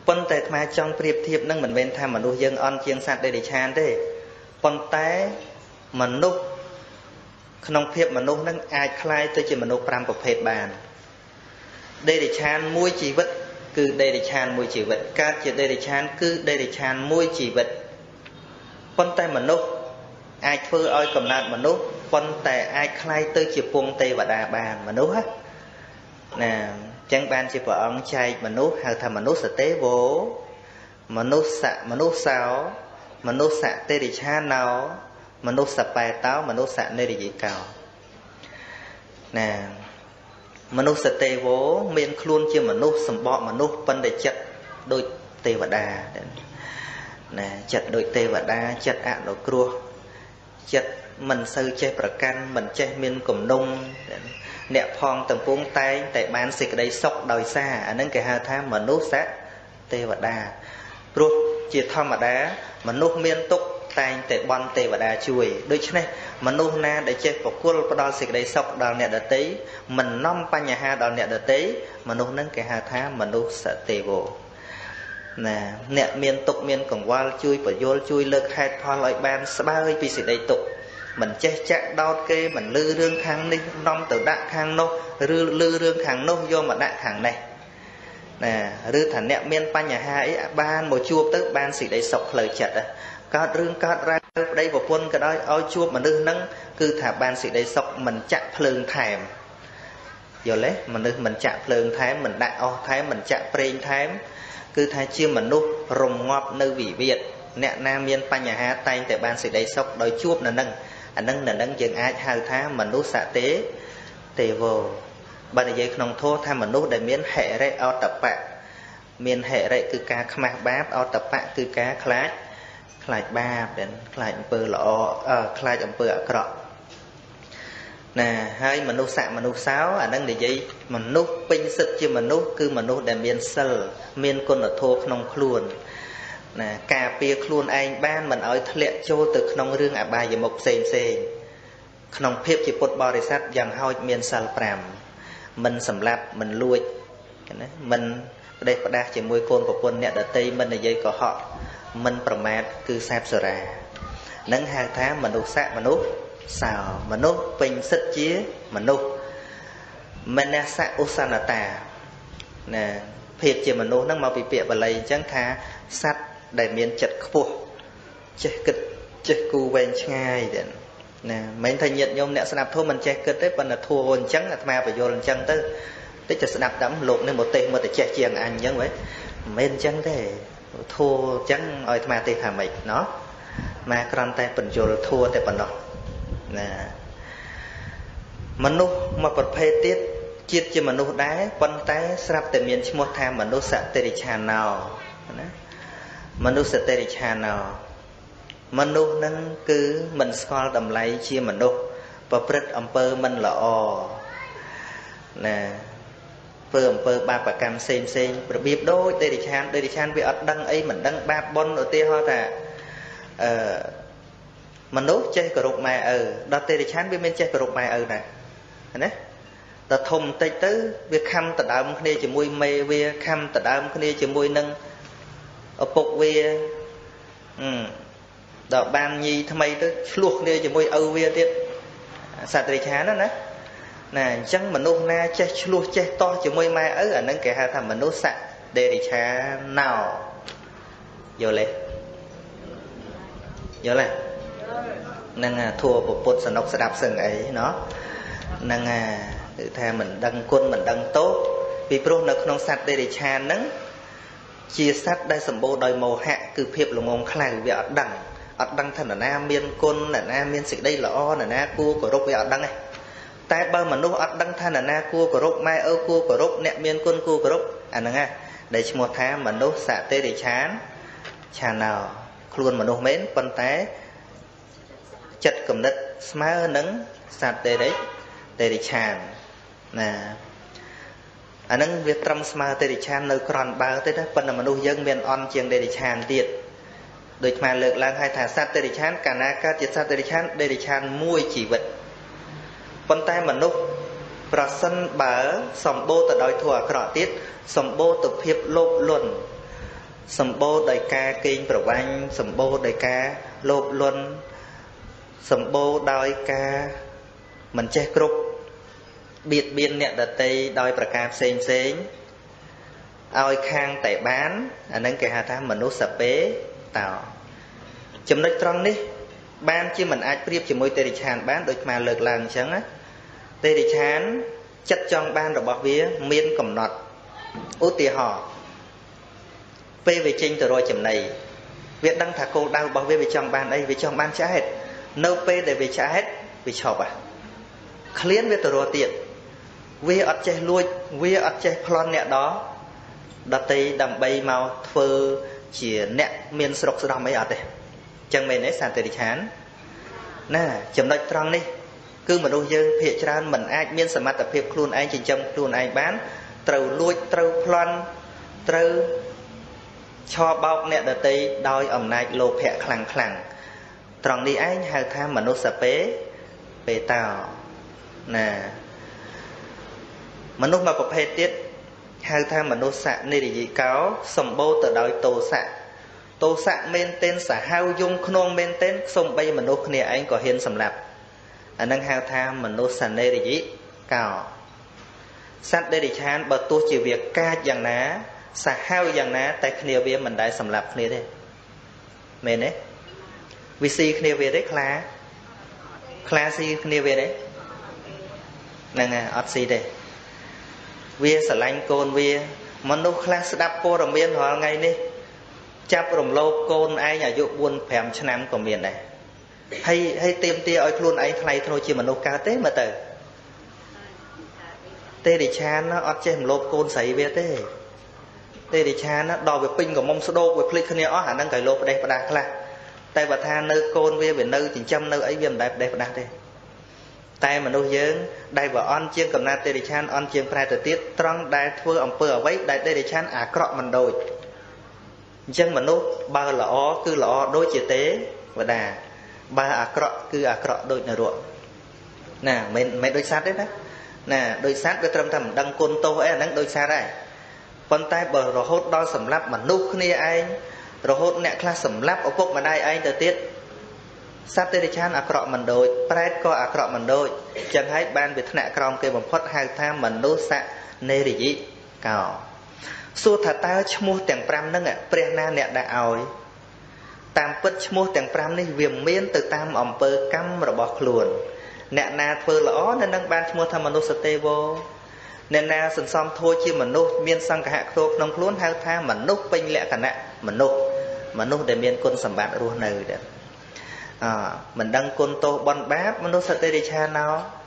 ប៉ុន្តែអាត្មាចង់ប្រៀបធៀបនឹងមិនមែនថាមនុស្សយើងអន់ជាងសត្វដេរិឆានទេប៉ុន្តែមនុស្សក្នុងភាពមនុស្សនឹងអាចคล้ายទៅជាមនុស្ស5ប្រភេទបានដេរិឆានមួយជីវិតគឺដេរិឆានមួយជីវិតកើតជាដេរិឆានគឺដេរិឆានមួយជីវិតប៉ុន្តែមនុស្សអាចធ្វើឲ្យកំណើតមនុស្សប៉ុន្តែអាចคล้ายទៅជាពងទេវតាបានមនុស្សណាចឹងបានជាព្រះអង្គចែកមនុស្សហៅថាមនុស្សទេវោមនុស្សសោមនុស្សទេរិឆាណោមនុស្សបែតោមនុស្សនិរិយិកោណាមនុស្សទេវោមានខ្លួនជាមនុស្សសម្បកមនុស្សប៉ុន្តែចិត្តដូចទេវតាណាចិត្តដូចទេវតាចិត្តអនុគ្រោះចិត្តមិនសូវចេះប្រកាន់មិនចេះមានគំនុំអ្នកផងទាំងពួងតែងតែបានសេចក្តីសុខដោយសារអានឹងគេហៅថាមនុស្សទេវតាព្រោះជាធម្មតាមនុស្សមានទុក្ខតែងតែបន់ទេវតាជួយដូច្នេះមនុស្សណាដែលចេះប្រគល់ផ្ដល់សេចក្តីសុខដល់អ្នកដទៃមិននាំបញ្ហាដល់អ្នកដទៃមនុស្សនឹងគេហៅថាមនុស្សទេវោណាអ្នកមានទុក្ខមានកង្វល់ជួយបញ្យល់ជួយលើកហេតុផលឲ្យបានស្បើយពីសេចក្តីទុក្ខមិនចេះចាក់ដោតគេមិនលឺរឿងខាងនេះនាំទៅដាក់ខាងនោះឬលឺរឿងខាងនោះយកមកដាក់ខាងនេះណាឬថាអ្នកមានបញ្ហាអីបានមកជួបទៅបានសេចក្តីសុខផ្លូវចិត្តកើតរឿងកើតរ៉ាវប្តីប្រពន្ធក៏ដោយឲ្យជួបមនុស្សហ្នឹងគឺថាបានសេចក្តីសុខមិនចាក់ភ្លើងថែមយល់ទេមនុស្សមិនចាក់ភ្លើងថែមមិនដាក់អស់ថែមមិនចាក់ប្រេងថែមគឺថាជាមនុស្សរងាប់នៅវិវាទអ្នកណាមានបញ្ហាតែងតែបានសេចក្តីសុខដោយជួបនៅនឹងអានឹងយើងអាចហៅថាមនុស្សទេវោបើនិយាយក្នុងធម៌ថាមនុស្សដែលមានហិរិអតបៈមានហិរិគឺការខ្មាស់បាបអតបៈគឺការខ្លាចបាបខ្លាចអំពើល្អខ្លាចអំពើអាក្រក់ណាហើយមនុស្សសោអានឹងនិយាយមនុស្សពេញសិទ្ធជាមនុស្សគឺមនុស្សដែលមានសិលមានគុណធម៌ក្នុងខ្លួនណាការពារខ្លួនឯងបានមិនឲ្យធ្លាក់ចូលទៅក្នុងរឿងអបាយមុខផ្សេងក្នុងភាពជាពុទ្ធបរិស័ទយ៉ាងហោចមានសិល5មិនសម្លាប់មិនលួចណាមិនផ្ដេសផ្ដាស់ជាមួយកូនប្រពន្ធអ្នកដតីមិននិយាយកុហកមិនប្រមាទគឺសេពសរានឹងហៅថាមនុស្សសោមនុស្សពេញសិទ្ធជាមនុស្សមនស្សឧសនតាណាភាពជាមនុស្សហ្នឹងមកពីពាក្យបាលីអញ្ចឹងថាសត្វដែលមានចិត្តខ្ពស់ចេះគិតចេះគូវែងឆ្ងាយទេណាមិនថាញាតិញោមអ្នកស្ដាប់ធម៌មិនចេះគិតទេប៉ុន្តែធัวអញ្ចឹងអាត្មាបញ្យល់អញ្ចឹងទៅតិចទៅស្ដាប់តាមលោកនេះមកទេសមកតែចេះជាងអញអញ្ចឹងហ៎មិនមែនអញ្ចឹងទេធัวអញ្ចឹងឲ្យអាត្មាទេថាម៉េចណោះមកគ្រាន់តែបញ្យល់ធัวតែប៉ុណ្ណោះណាមនុស្សមួយប្រភេទទៀតជាតិជាមនុស្សដែរប៉ុន្តែស្រាប់តែមានឈ្មោះថាមនុស្សតិរិឆាណោណាមនុស្សតិរិឆាណោមនុស្សនឹងគឺមិនស្គាល់តម្លៃជាមនុស្សប្រព្រឹត្តអំពើមិនល្អណាធ្វើអំពើបាបកម្មផ្សេងរបៀបដូចតិរិឆានវាអត់ដឹងអីមិនដឹងបាបបុណ្យឧទាហរណ៍ថាមនុស្សចេះគោរពម៉ែឪដល់តិរិឆានវាមានចេះគោរពម៉ែឪដែរណាដល់ធំបន្តិចទៅវាខំដដើមគ្នាជាមួយមេវាខំដដើមគ្នាជាមួយនឹងឪពុកវាដល់បានញីថ្មីទៅឆ្លោះគ្នាជាមួយឪវាទៀតសត្វតិរិឆានណាអញ្ចឹងមនុស្សណាចេះឆ្លោះចេះតោះជាមួយម៉ែឪអាហ្នឹងគេហៅថាមនុស្សតិរិឆាណោយល់ទេនឹងធัวពុទ្ធសនុកស្ដាប់សឹងអីណោះនឹងគឺថាមិនដឹងគុណមិនដឹងទោសពីព្រោះនៅក្នុងសត្វតិរិឆានហ្នឹងជាសត្វដែលសម្បូរដោយមោហៈគឺភាពល្ងងខ្លៅវាអត់ដឹងថានរណាមានគុណនរណាមានសេចក្តីល្អនរណាគួរគោរពវាអត់ដឹងទេតែបើមនុស្សអត់ដឹងថានរណាគួរគោរពម៉ែឪគួរគោរពអ្នកមានគុណគួរគោរពអាហ្នឹងដែលឈ្មោះថាមនុស្សសតិរិឆានឆាណោខ្លួនមនុស្សមែនប៉ុន្តែចិត្តគំនិតស្មើនឹងសត្វតិរិឆានណាអាហ្នឹងវាត្រឹមស្មើតិរិឆាននៅក្រន់បើទេណាប៉ុន្តែមនុស្សយើងមានអន់ជាងតិរិឆានទៀតដូចខ្មែរលើកឡើងឲ្យថាសត្វតិរិឆានកាលណាកើតជាសត្វតិរិឆានមួយជីវិតប៉ុន្តែមនុស្សប្រសិនបើសម្បូរទៅដោយធម៌អាក្រក់ទៀតសម្បូរទៅភាពលោភលន់សម្បូរដោយការកេងប្រវ័ញ្ចសម្បូរដោយការលោភលន់សម្បូរដោយការមិនចេះគ្រប់បៀតបៀនអ្នកដទៃដោយប្រការផ្សេងផ្សេងឲ្យខាងតែបានអានឹងគេហៅថាមនុស្សសពេតោចំណុចត្រង់នេះបានជាមិនអាចប្រៀបជាមួយទេរិឆានបានដូចមកលើកឡើងអញ្ចឹងណាទេរិឆានចិត្តចង់បានរបស់វាមានកំណត់ឧទាហរណ៍ពេលវាចេញទៅរកចំណីវាដឹងថាគោលដៅរបស់វាចង់បានអីវាចង់បានឆ្អែតនៅពេលដែលវាឆ្អែតវាឈប់ឃ្លានវាទៅរកទៀតវាអត់ចេះលួចវាអត់ចេះប្លន់អ្នកដតីដើម្បីមកធ្វើជាអ្នកមានស្រុកស្ដំអីអត់ទេអញ្ចឹងមែនទេសត្វទេរិឆានណាចំណុចត្រង់នេះគឺមនុស្សយើងភាគច្រើនមិនអាចមានសមត្ថភាពខ្លួនឯងចិញ្ចឹមខ្លួនឯងបានត្រូវលួចត្រូវប្លន់ត្រូវឆោបោកអ្នកដទៃដោយអំណាចលោភៈខ្លាំងត្រង់នេះឯងហៅថាមនុស្សសពេតោណាមនុស្សមួយប្រភេទទៀតហៅថាមនុស្សសនិរិយកោសម្បូរទៅដោយទោសៈមែនទែនសាហាវយងខ្នងមែនទែនសំបីមនុស្សគ្នាឯងក៏ហ៊ានសម្លាប់អានឹងហៅថាមនុស្សសនិរិយកោសត្វដេរិឆានបើទោះជាវាកាចយ៉ាងណាសាហាវយ៉ាងណាតែគ្នាវាមិនដែលសម្លាប់គ្នាទេមែនទេវាស៊ីគ្នាវាទេខ្លាស៊ីគ្នាវាទេហ្នឹងហើយអត់ស៊ីទេវាស្រឡាញ់កូនវាមនុស្សខ្លះស្ដាប់ព័ត៌មានរាល់ថ្ងៃនេះចាប់រំលោភកូនឯងអាយុ 4-5 ឆ្នាំក៏មានដែរហើយទៀមទាឲ្យខ្លួនឯងថ្លៃធ្នូជាមនុស្សកើតទេមើលទៅទេរិឆានអត់ចេះរំលោភកូនស្រីវាទេរិឆានដល់វាពេញកមុំស្ដោកវាភ្លេចគ្នាអស់អាហ្នឹងក៏លោភផ្ដេសផ្ដាស់ខ្លះតែបើថានៅកូនវានៅចិញ្ចឹមនៅអីវាមិនដែលផ្ដេសផ្ដាស់ទេតែមនុស្សយើងដែលបើអន់ជាងកំណត់ទេរិឆានអន់ជាងប្រែទៅទៀតត្រង់ដែលធ្វើអំពើអ្វីដែលទេរិឆានអាក្រក់មិនដូចអញ្ចឹងមនុស្សបើល្អគឺល្អដូចជាទេវតាបើអាក្រក់គឺអាក្រក់ដូចនរកណាមិនដូចសត្វទេណាដូចសត្វវាត្រឹមតែមិនដឹងគុណទោសអីអាហ្នឹងដូចសត្វដែរប៉ុន្តែបើរហូតដល់សម្លាប់មនុស្សគ្នាឯងរហូតអ្នកខ្លះសម្លាប់ឪពុកម្ដាយឯងទៅទៀតសត្វទេរិឆានអាក្រក់មិនដូចប្រែតក៏អាក្រក់មិនដូចចឹងហើយបានវាថ្នាក់ក្រោមគេបំផុតហៅថាមនុស្សសនិរិយកោសួរថាតើឈ្មោះទាំង5ហ្នឹងព្រះណាអ្នកដាក់ឲ្យតាមពិតឈ្មោះទាំង5នេះវាមានទៅតាមអំពើកម្មរបស់ខ្លួនអ្នកណាធ្វើល្អនៅនឹងបានឈ្មោះថាមនុស្សសទេវោអ្នកណាសន្សំធัวជាមនុស្សមានសង្ឃៈខ្ទោក្នុងខ្លួនហៅថាមនុស្សពេញលក្ខណៈមនុស្សដែលមានគុណសម្បត្តិរស់នៅដែរមិនដឹងគុណទោសបន់បាបមនុស្សសតិរិឆានណោ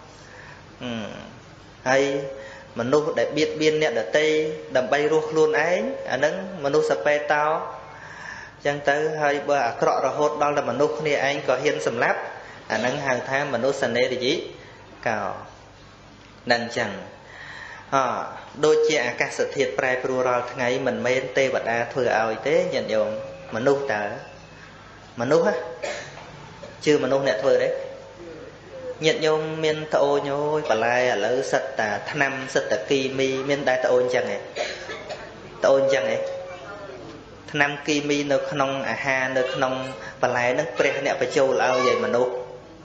ហើយមនុស្សដែលបៀតបៀនអ្នកដទៃដើម្បីរស់ខ្លួនឯងអាហ្នឹងមនុស្សសពេតោចឹងទៅហើយបើអាក្រក់រហូតដល់តែមនុស្សគ្នាឯងក៏ហ៊ានសម្លាប់អាហ្នឹងហៅថាមនុស្សសនិរិយកោនឹងចឹងដូចជាអាកាសធាតុប្រែប្រួលរាល់ថ្ងៃមិនមែនទេវតាធ្វើឲ្យទេញាតិញោមមនុស្សតើមនុស្សជឿមនុស្សអ្នកធ្វើទេញាតិញោមមានត្អូញអូយបន្លែឥឡូវសិតតាថ្នាំសិតតាគីមីមានតែត្អូញអញ្ចឹងឯងត្អូញអញ្ចឹងឯងថ្នាំគីមីនៅក្នុងអាហារនៅក្នុងបន្លែហ្នឹងព្រះអ្នកបញ្ចូលឲ្យឯមនុស្ស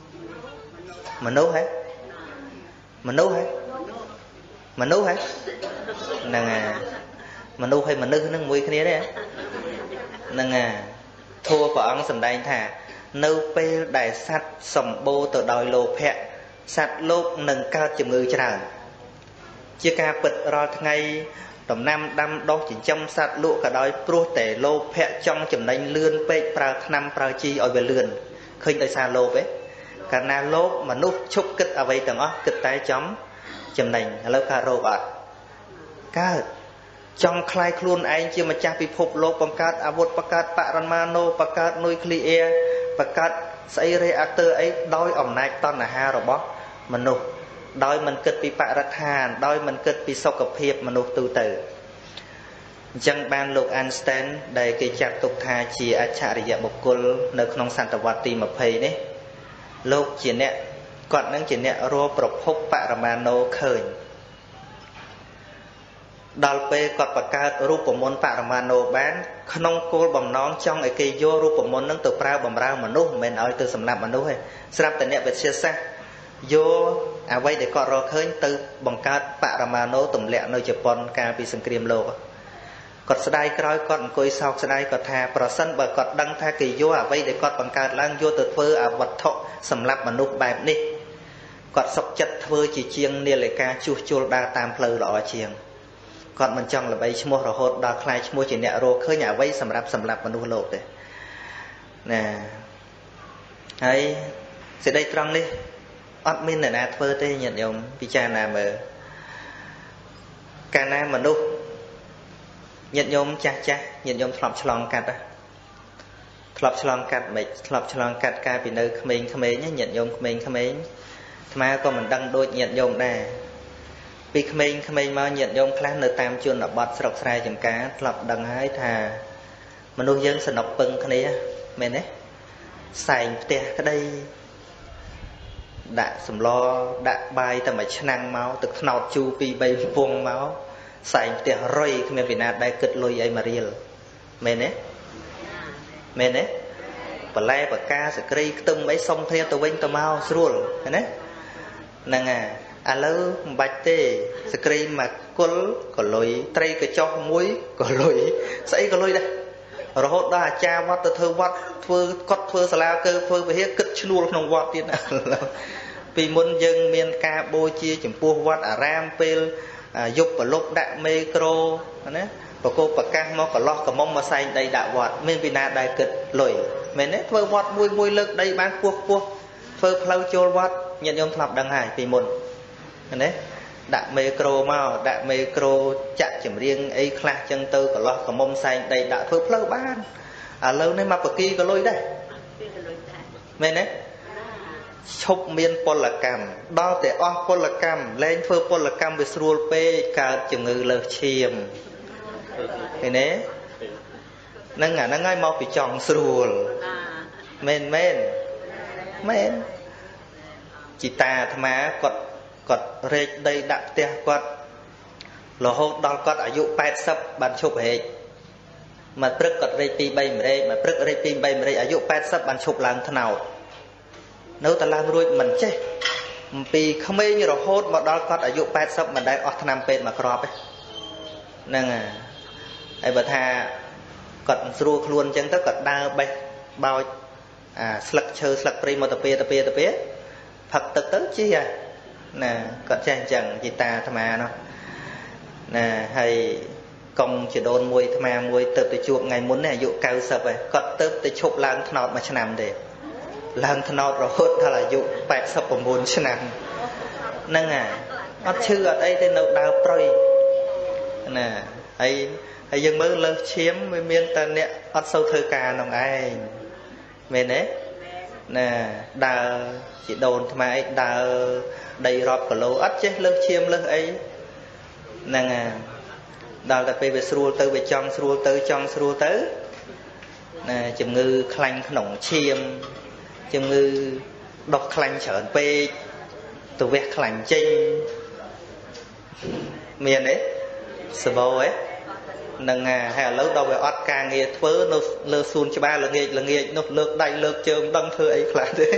ហ៎ហ្នឹងហើយមនុស្សហើយមនុស្សហ្នឹងមួយគ្នាទេហ្នឹងធัวព្រះអង្គសម្ដែងថានៅពេលដែលសត្វសម្បូរទៅដោយលោភៈសត្វលោកនឹងកើតជំងឺច្រើនជាការពិតរាល់ថ្ងៃដំណាំដាំដុះចិញ្ចឹមសត្វលក់ក៏ដោយព្រោះតែលោភៈចង់ចំណេញលឿនពេកប្រើថ្នាំប្រើជីឲ្យវាលឿនឃើញដោយសារលោភឯងកាលណាលោភមនុស្សឈប់គិតអ្វីទាំងអស់គិតតែចំចំណេញឥឡូវកើតរោគអត់កើតចង់คลายខ្លួនឯងជាម្ចាស់ពិភពលោកបង្កើតអាវុធបង្កើតបរមាណូបង្កើតនុយក្លេអ៊ែរបង្កើតស្អីរេអាក់ទ័រអីដោយអំណាចតណ្ហារបស់មនុស្សដោយមិនគិតពីបរិស្ថានដោយមិនគិតពីសុខភាពមនុស្សទូទៅអញ្ចឹងបានលោក Einstein ដែលគេចាត់ទុកថាជាអច្ឆរិយបុគ្គលនៅក្នុងសតវត្សទី20នេះលោកជាអ្នកគាត់នឹងជាអ្នករកប្រភពបរមាណូឃើញដល់ពេលគាត់បង្កើតរូបមន្តបរមាណូបានក្នុងគោលបំណងចង់ឲ្យគេយករូបមន្តនឹងទៅប្រើបម្រើមនុស្សមិនមែនឲ្យទៅសម្លាប់មនុស្សទេស្រាប់តែអ្នកវិទ្យាសាស្ត្រយកអ្វីដែលគាត់រកឃើញទៅបង្កើតបរមាណូទម្លាក់នៅជប៉ុនកាលពីសង្គ្រាមលោកគាត់ស្ដាយក្រោយគាត់អង្គុយសោកស្ដាយគាត់ថាប្រសិនបើគាត់ដឹងថាគេយកអ្វីដែលគាត់បង្កើតឡើងយកទៅធ្វើអវត្ថុសម្រាប់មនុស្សបែបនេះគាត់សុខចិត្តធ្វើជាជាងនាឡិកាជួសជុលដើរតាមផ្លូវល្អជាងគាត់មិនចង់ល្បីឈ្មោះរហូតដល់ខ្លាយឈ្មោះជាអ្នករកឃើញអ្វីសម្រាប់សម្លាប់មនុស្សលោកទេណាហើយសេចក្តីត្រង់នេះអត់មានអ្នកណាធ្វើទេញាតិញោមពិចារណាមើលកាលណាមនុស្សញាតិញោមចាស់ញាតិញោមធ្លាប់ឆ្លងកាត់ធ្លាប់ឆ្លងកាត់មិនធ្លាប់ឆ្លងកាត់កាលពីនៅក្មេងៗញាតិញោមក្មេងៗអាត្មាក៏មិនដឹងដូចញាតិញោមដែរពីក្មេងៗមកញាតិញោមខ្លះនៅតាមជនបទស្រុកស្រែចម្ការធ្លាប់ដឹងហើយថាមនុស្សយើងសនុកពឹងគ្នាមែនទេសែងផ្ទះក្តីដាក់សម្លដាក់បាយតែមួយឆ្នាំងមកទឹកត្នោតជូរ2 3ពងមកសែងផ្ទះរុយគ្មានពីណាដែលគិតលុយអីមករៀលមែនទេមែនទេបន្លែបកាសក្រីខ្ទឹមអីសុំគ្នាទៅវិញទៅមកស្រួលឃើញទេហ្នឹងហើយឥឡូវមិនបាច់ទេសក្រីមកគុលក៏លុយត្រីកញ្ចុះមួយក៏លុយស្អីក៏លុយដែររហូតដល់អាចារ្យវត្តទៅធ្វើវត្តធ្វើកត់ធ្វើសាលាកើធ្វើវិហារគិតឈ្នួលក្នុងវត្តទៀតពីមុនយើងមានការបូជាចំពោះវត្តអារាមពេលយប់ប្រលប់ដាក់មេក្រូណាប្រកបប្រកាសមកកន្លោះកមុំមកសែងដីដាក់វត្តមានពីណាដែលគិតលុយមែនទេធ្វើវត្តមួយលើកដីបានខ្ពស់ធ្វើផ្លូវចូលវត្តញាតិញោមធ្លាប់ដឹងហើយពីមុនណាដាក់មេក្រូមកដាក់មេក្រូចាក់ចម្រៀងអីខ្លះចឹងទៅកន្លោះកមុំសែងដីដាក់ធ្វើផ្លូវបានឥឡូវនេះមកបកីក៏លុយដែរមែនទេឈប់មានពលកម្មដល់តែអស់ពលកម្មលែងធ្វើពលកម្មវាស្រួលពេកកើតជំងឺលើសឈាមឃើញទេហ្នឹងអាហ្នឹងហើយមកពីចង់ស្រួលមែនជីតាអាត្មាគាត់រែកដីដាក់ផ្ទះគាត់រហូតដល់គាត់អាយុ80បានឈប់រែកមកព្រឹកគាត់រែក2 3ម្រែកមកព្រឹករែក2 3ម្រែកអាយុ80បានឈប់ឡើងថ្នោតនៅតែឡើងរួចមិនចេះអំពីក្មេងរហូតមកដល់គាត់អាយុ80មិនដែលអស់ថ្នាំពេទ្យមកគ្រាប់ទេហ្នឹងហើយបើថាគាត់ស្រួលខ្លួនអញ្ចឹងទៅគាត់ដើរបេះបោចអាស្លឹកឈើស្លឹកព្រៃមកទៅផឹកទឹកទៅជិះហ่ะណាគាត់ចេះអញ្ចឹងជីតាអាត្មានោះណាហើយកុំចដូនមួយអាត្មាមួយទៅជួបថ្ងៃមុននេះអាយុ90ហើយគាត់ទៅឈប់ឡើងថ្នោតមួយឆ្នាំទេឡើងថ្នោតរហូតដល់អាយុ89ឆ្នាំហ្នឹងហើយអត់ឈឺអត់អីទេនៅដើរប្រុយណាហើយយើងមើលលើសឈាមវាមានតែអ្នកអត់សូវធ្វើការនោះឯងមែនទេណាដើរជីដូនថ្មឯងដើរដីរាប់គីឡូអត់ចេះលើសឈាមលើសអីហ្នឹងហើយដល់តែពេលវាស្រួលទៅវាចង់ស្រួលទៅណាជំងឺខ្លាញ់ក្នុងឈាមជំងឺដុសខ្លាញ់ច្រើនពេកទៅវះខ្លាញ់ចេញមានទេសបោហ្នឹងហើយឥឡូវដល់វាអត់ការងារធ្វើនៅលើសួនច្បារល្ងាចនោះលើកដៃលើកជើងមិនដឹងធ្វើអីខ្លះទេ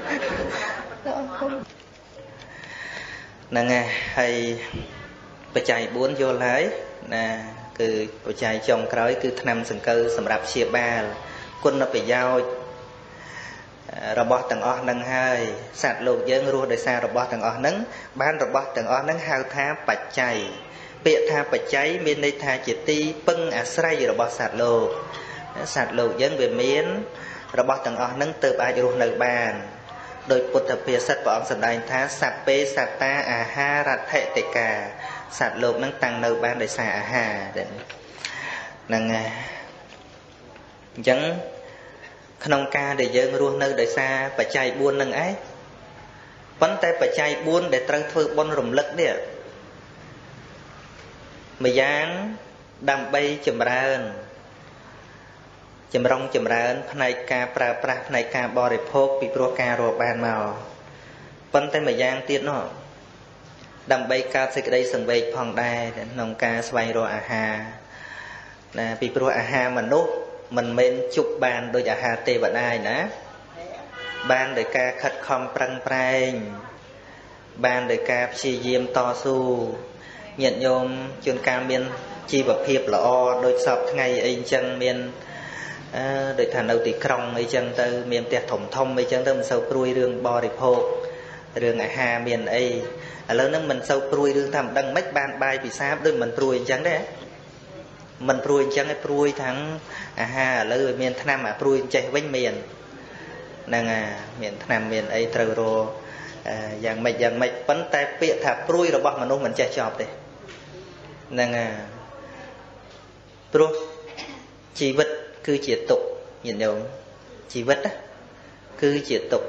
ហ្នឹងហើយបច្ច័យ4យល់ហើយណាគឺបច្ច័យចុងក្រោយគឺថ្នាំសង្កូវសម្រាប់ព្យាបាលគុណប្រយោជន៍របស់ទាំងអស់ហ្នឹងហើយសត្វលោកយើងរស់ដោយសាររបស់ទាំងអស់ហ្នឹងបានរបស់ទាំងអស់ហ្នឹងហៅថាបច្ច័យពាក្យថាបច្ច័យមានន័យថាជាទីពឹងអាស្រ័យរបស់សត្វលោកយើងវាមានរបស់ទាំងអស់ហ្នឹងទើបអាចរស់នៅបានដោយពុទ្ធភាសិតព្រះអង្គសម្ដែងថាសត្វពេសត្តាអាហារថតិកាសត្វលោកហ្នឹងតាំងនៅបានដោយសារអាហារហ្នឹងអញ្ចឹងក្នុងការដែលយើងរស់នៅដោយសារបច្ច័យ4នឹងឯងប៉ុន្តែបច្ច័យ4ដែលត្រូវធ្វើបុណ្យរំលឹកនេះម្យ៉ាងដើម្បីចម្រើនចម្រុងចម្រើនផ្នែកការប្រើប្រាស់ផ្នែកការបរិភោគពីព្រោះការរកបានមកប៉ុន្តែម្យ៉ាងទៀតនោះ đầm bay ca sẽ đây sừng về phong đai nông ca xoay rồi ha là vì pro ha mình nốt mình men chụp bàn đôi ha tê bạn ai nè ban để ca khất khom prang prang ban để ca chi diêm to su nhận nhôm chuyên ca miên chi vật hiệp lọ đôi sập ngày ấy chân miên đôi thằng đầu tỷ krong ấy chân tư miên tiệt thủng thông ấy chân tư mình sâu pruy rương bò điệp hộp rương ha miên ấy lớn nâng mình sâu pruy rương thầm đăng mấy ban bay bị sáp đôi mình pruy chân đấy mình pruy chân ấy pruy thắng ha lớn miên tham mà pruy chạy với miền năng miền tham miền ấy trâu rô dạng mạch vấn tay bịa thả pruy rồi bọc mà nô mình chạy chọp đấy năng pro chi vật cứ chỉ tục nhìn nhớ chi vật á cứ chỉ tục